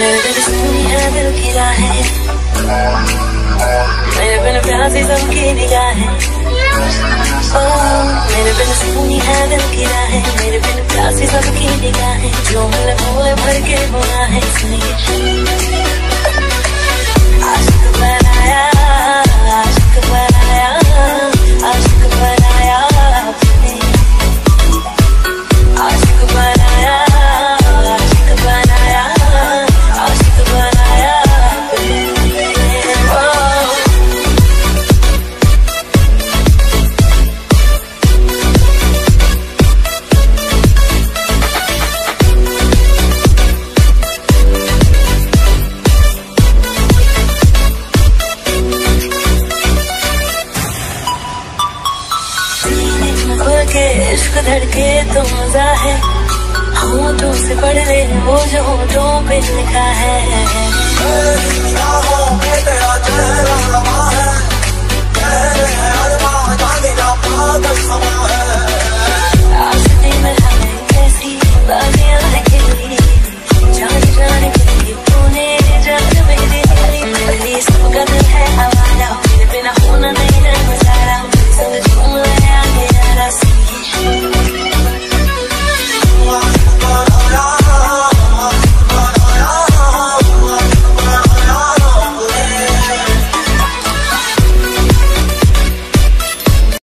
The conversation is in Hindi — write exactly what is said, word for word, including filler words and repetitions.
मेरे दिल सुनी है दिल की राहें, मेरे बिन प्यासी सबकी निगाहें। ओ मेरे बिन सुनी है दिल की राहें, मेरे बिन प्यासी सबकी निगाहें। जो मिले बोले भर के गुनाहें सुनिए। आशिक बनाया, आशिक बनाया, आशिक बनाया आपने, आशिक बनाया, आशिक बनाया, आशिक बनाया आपने। के इश्क धड़के तो मजा है, होठों से पढ़ ले वो जो होठों पे लिखा है।